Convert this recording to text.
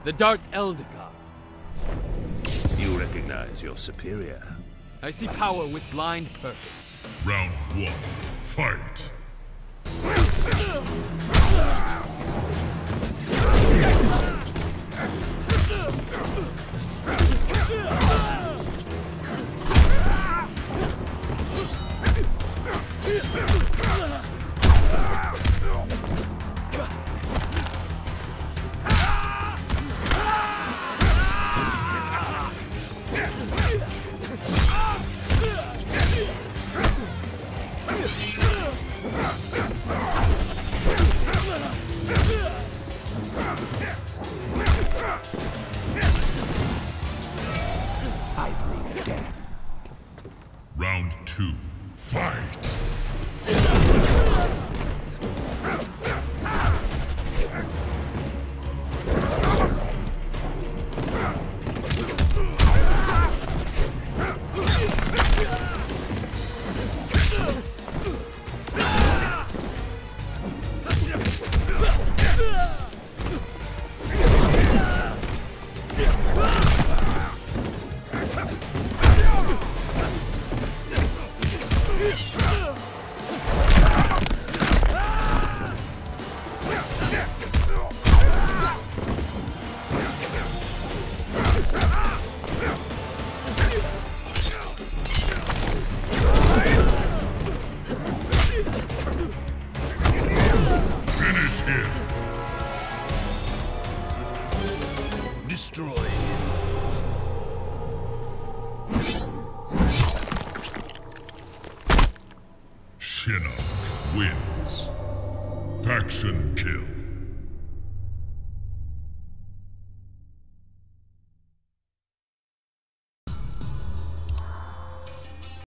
The Dark Eldegar. You recognize your superior. I see power with blind purpose. Round 1, fight! I bring death. Round 2, fight! Destroy.